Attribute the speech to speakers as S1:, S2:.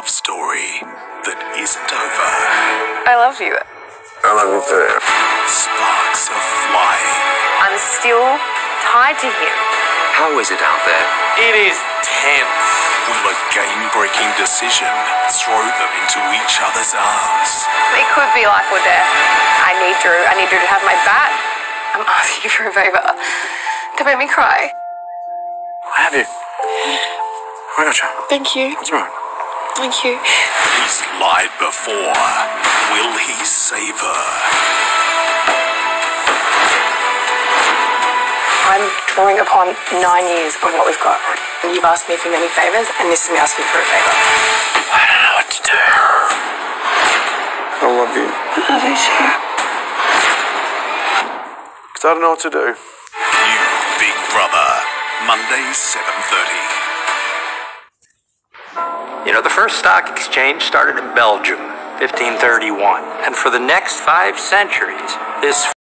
S1: love story that isn't over.
S2: I love you.
S3: I love you too.
S1: Sparks are flying.
S2: I'm still tied to him.
S3: How is it out there?
S4: It is tense.
S1: Will a game-breaking decision throw them into each other's arms?
S2: It could be life or death. I need Drew. I need Drew to have my back. I'm asking you for a favor. Don't make me cry.
S3: I have you. I got you.
S2: Thank you.
S3: That's right.
S2: Thank you.
S1: He's lied before. Will he save her?
S2: I'm drawing upon 9 years of what we've got. You've asked me for many favors, and this is me asking for a favor.
S3: I don't know what to do. I love you.
S2: I love you too.
S3: Because I don't know what to do.
S1: New Big Brother, Monday, 7:30.
S4: You know, the first stock exchange started in Belgium, 1531. And for the next 5 centuries, this